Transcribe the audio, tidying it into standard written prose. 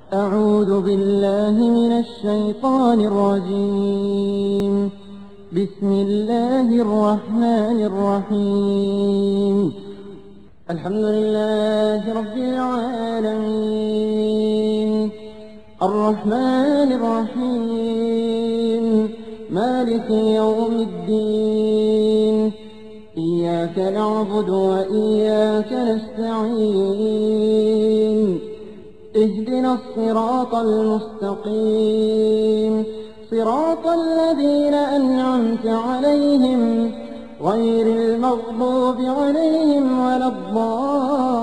أعوذ بالله من الشيطان الرجيم. بسم الله الرحمن الرحيم. الحمد لله رب العالمين، الرحمن الرحيم، مالك يوم الدين. إياك نعبد وإياك نستعين. اهدنا الصراط المستقيم، صراط الذين أنعمت عليهم غير المغضوب عليهم ولا الضالين.